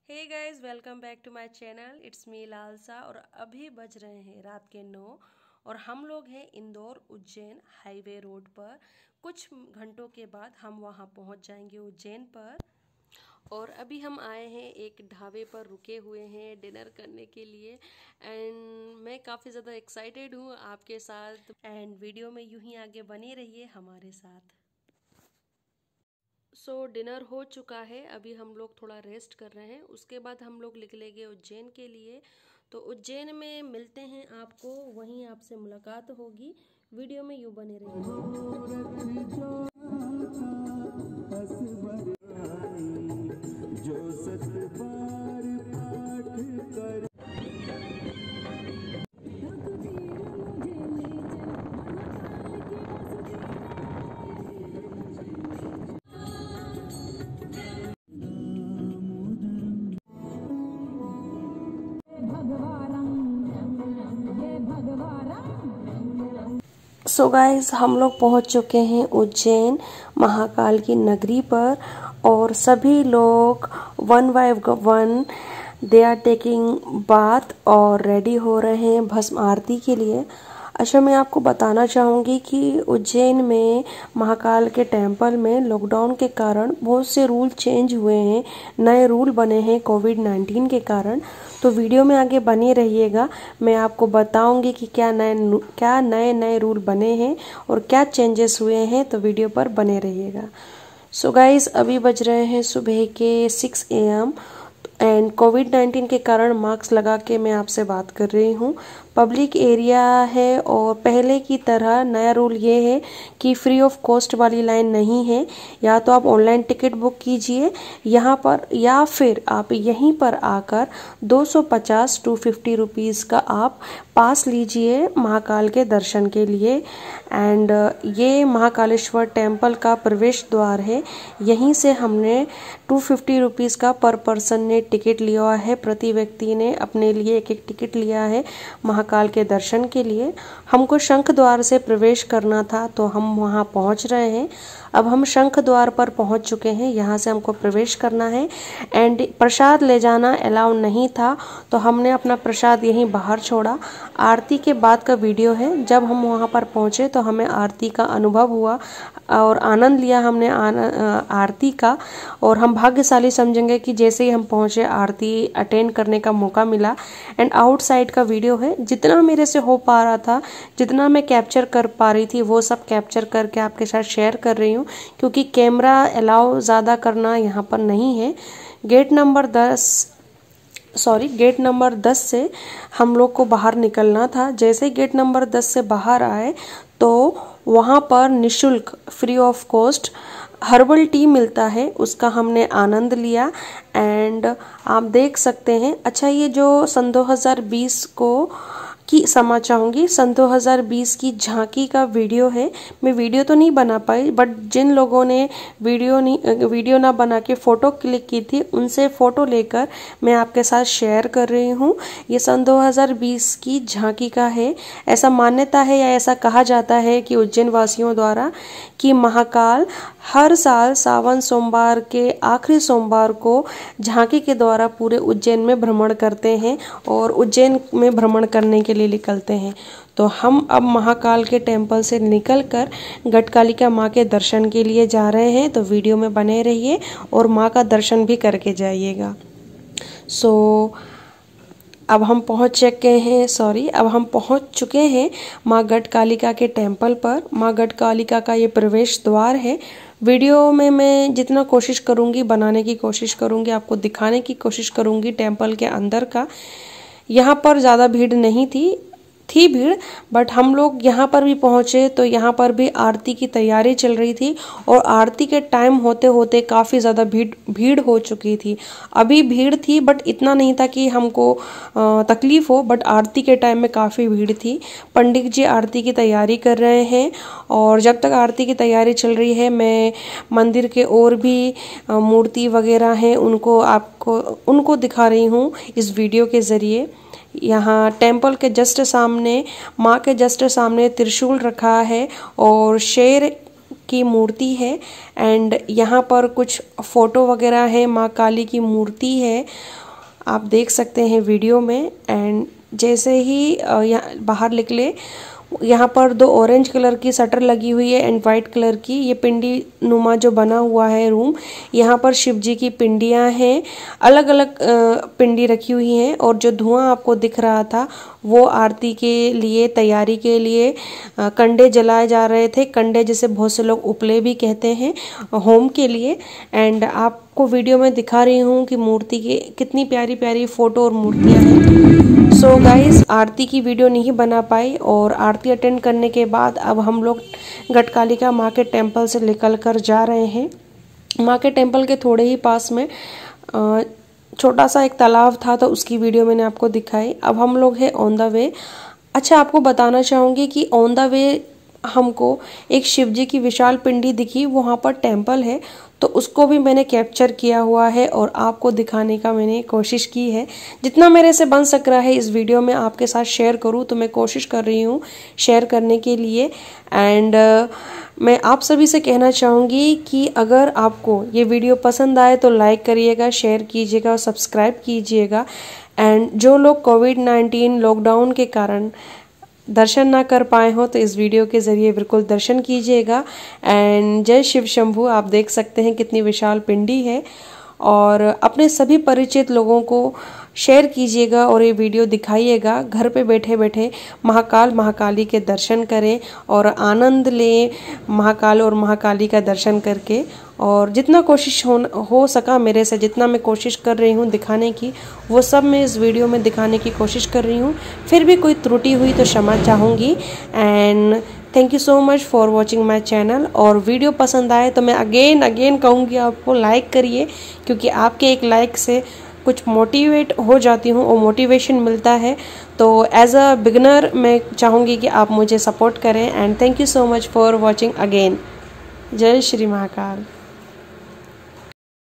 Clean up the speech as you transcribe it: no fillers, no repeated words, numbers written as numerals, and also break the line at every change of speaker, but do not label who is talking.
Hey guys, welcome back to my channel. It's me Lalsa. और अभी बज रहे हैं रात के 9 और हम लोग हैं इंदौर उज्जैन हाईवे रोड पर। कुछ घंटों के बाद हम वहां पहुंच जाएंगे उज्जैन पर। और अभी हम आए हैं, एक ढाबे पर रुके हुए हैं डिनर करने के लिए। एंड मैं काफ़ी ज़्यादा एक्साइटेड हूँ आपके साथ। एंड वीडियो में यूं ही आगे बने रहिए हमारे साथ। डिनर हो चुका है, अभी हम लोग थोड़ा रेस्ट कर रहे हैं। उसके बाद हम लोग निकलेंगे उज्जैन के लिए। तो उज्जैन में मिलते हैं आपको, वहीं आपसे मुलाकात होगी। वीडियो में यूं बने रहिए। सो गाइस, हम लोग पहुंच चुके हैं उज्जैन महाकाल की नगरी पर। और सभी लोग one by one they are taking bath और रेडी हो रहे हैं भस्म आरती के लिए। अच्छा, मैं आपको बताना चाहूँगी कि उज्जैन में महाकाल के टेम्पल में लॉकडाउन के कारण बहुत से रूल चेंज हुए हैं, नए रूल बने हैं कोविड-19 के कारण। तो वीडियो में आगे बने रहिएगा, मैं आपको बताऊंगी कि क्या नए रूल बने हैं और क्या चेंजेस हुए हैं। तो वीडियो पर बने रहिएगा। सो गाइस, अभी बज रहे हैं सुबह के 6 AM एंड कोविड-19 के कारण मास्क लगा के मैं आपसे बात कर रही हूँ। पब्लिक एरिया है और पहले की तरह नया रूल ये है कि फ्री ऑफ कॉस्ट वाली लाइन नहीं है। या तो आप ऑनलाइन टिकट बुक कीजिए यहाँ पर, या फिर आप यहीं पर आकर 250 to 50 रुपीज़ का आप पास लीजिए महाकाल के दर्शन के लिए। एंड ये महाकालेश्वर टेम्पल का प्रवेश द्वार है। यहीं से हमने 250 रुपीज़ का पर पर्सन ने टिकट लिया है। प्रति व्यक्ति ने अपने लिए एक टिकट लिया है महाकाल के दर्शन के लिए। हमको शंख द्वार से प्रवेश करना था, तो हम वहां पहुंच रहे हैं। अब हम शंख द्वार पर पहुंच चुके हैं, यहाँ से हमको प्रवेश करना है। एंड प्रसाद ले जाना अलाउ नहीं था, तो हमने अपना प्रसाद यहीं बाहर छोड़ा। आरती के बाद का वीडियो है। जब हम वहाँ पर पहुँचे तो हमें आरती का अनुभव हुआ और आनंद लिया हमने आरती का। और हम भाग्यशाली समझेंगे कि जैसे ही हम पहुँचे आरती अटेंड करने का मौका मिला। एंड आउटसाइड का वीडियो है, जितना मेरे से हो पा रहा था, जितना मैं कैप्चर कर पा रही थी, वो सब कैप्चर करके आपके साथ शेयर कर रही हूँ, क्योंकि कैमरा अलाउ ज़्यादा करना यहाँ पर नहीं है। गेट नंबर 10 से हम लोग को बाहर निकलना था। जैसे गेट नंबर 10 से बाहर आए तो वहाँ पर निशुल्क free of cost herbal tea मिलता है, उसका हमने आनंद लिया। एंड आप देख सकते हैं। अच्छा, ये जो सन 2020 की क्षमा चाहूँगी, सन 2020 की झांकी का वीडियो है। मैं वीडियो तो नहीं बना पाई, बट जिन लोगों ने वीडियो ना बना के फ़ोटो क्लिक की थी, उनसे फ़ोटो लेकर मैं आपके साथ शेयर कर रही हूँ। ये सन 2020 की झांकी का है। ऐसा मान्यता है या ऐसा कहा जाता है कि उज्जैन वासियों द्वारा कि महाकाल हर साल सावन सोमवार के आखिरी सोमवार को झांकी के द्वारा पूरे उज्जैन में भ्रमण करते हैं और उज्जैन में भ्रमण करने के लिए निकलते हैं। तो हम अब महाकाल के टेम्पल से निकलकर गढ़कालिका माँ के दर्शन के लिए जा रहे हैं। तो वीडियो में बने रहिए और माँ का दर्शन भी करके जाइएगा। अब हम पहुंच चुके हैं माँ गढ़कालिका के टेम्पल पर। माँ गढ़कालिका का ये प्रवेश द्वार है। वीडियो में मैं जितना कोशिश करूंगी, बनाने की कोशिश करूंगी, आपको दिखाने की कोशिश करूंगी टेम्पल के अंदर का। यहाँ पर ज़्यादा भीड़ नहीं थी भीड़, बट हम लोग यहाँ पर भी पहुँचे तो यहाँ पर भी आरती की तैयारी चल रही थी। और आरती के टाइम होते होते काफ़ी ज़्यादा भीड़ हो चुकी थी। अभी भीड़ थी, बट इतना नहीं था कि हमको तकलीफ हो, बट आरती के टाइम में काफ़ी भीड़ थी। पंडित जी आरती की तैयारी कर रहे हैं और जब तक आरती की तैयारी चल रही है, मैं मंदिर के और भी मूर्ति वगैरह हैं उनको दिखा रही हूँ इस वीडियो के ज़रिए। यहाँ टेम्पल के जस्ट सामने, माँ के जस्ट सामने त्रिशूल रखा है और शेर की मूर्ति है एंड यहाँ पर कुछ फोटो वगैरह है, माँ काली की मूर्ति है, आप देख सकते हैं वीडियो में। एंड जैसे ही यहाँ बाहर निकले, यहाँ पर 2 ऑरेंज कलर की शटर लगी हुई है एंड वाइट कलर की, ये पिंडी नुमा जो बना हुआ है रूम, यहाँ पर शिव जी की पिंडियाँ हैं, अलग अलग पिंडी रखी हुई हैं। और जो धुआं आपको दिख रहा था वो आरती के लिए, तैयारी के लिए कंडे जलाए जा रहे थे। कंडे जिसे बहुत से लोग उपले भी कहते हैं, होम के लिए। एंड आपको वीडियो में दिखा रही हूँ कि मूर्ति की कितनी प्यारी प्यारी फोटो और मूर्तियाँ हैं। सो गाइस, आरती की वीडियो नहीं बना पाई और आरती अटेंड करने के बाद अब हम लोग गटकालिका माँ के टेम्पल से निकल कर जा रहे हैं। माँ के टेम्पल के थोड़े ही पास में छोटा सा एक तालाब था, तो उसकी वीडियो मैंने आपको दिखाई। अब हम लोग हैं ऑन द वे। अच्छा, आपको बताना चाहूँगी कि ऑन द वे हमको एक शिव जी की विशाल पिंडी दिखी, वहाँ पर टेम्पल है, तो उसको भी मैंने कैप्चर किया हुआ है और आपको दिखाने का मैंने कोशिश की है। जितना मेरे से बन सक रहा है इस वीडियो में आपके साथ शेयर करूँ, तो मैं कोशिश कर रही हूँ शेयर करने के लिए। एंड मैं आप सभी से कहना चाहूँगी कि अगर आपको ये वीडियो पसंद आए तो लाइक करिएगा, शेयर कीजिएगा और सब्सक्राइब कीजिएगा। एंड जो लोग कोविड-19 लॉकडाउन के कारण दर्शन ना कर पाए हो तो इस वीडियो के ज़रिए बिल्कुल दर्शन कीजिएगा। एंड जय शिव शंभू। आप देख सकते हैं कितनी विशाल पिंडी है, और अपने सभी परिचित लोगों को शेयर कीजिएगा और ये वीडियो दिखाइएगा। घर पे बैठे बैठे महाकाल महाकाली के दर्शन करें और आनंद लें महाकाल और महाकाली का दर्शन करके। और जितना कोशिश हो सका मेरे से, जितना मैं कोशिश कर रही हूँ दिखाने की, वो सब मैं इस वीडियो में दिखाने की कोशिश कर रही हूँ। फिर भी कोई त्रुटि हुई तो क्षमा चाहूँगी। And thank you so much for watching my channel. और वीडियो पसंद आए तो मैं अगेन कहूँगी आपको लाइक करिए, क्योंकि आपके एक लाइक से कुछ मोटिवेट हो जाती हूँ और मोटिवेशन मिलता है। तो एज अ बिगनर मैं चाहूँगी कि आप मुझे सपोर्ट करें। And thank you so much for watching again. जय श्री महाकाल।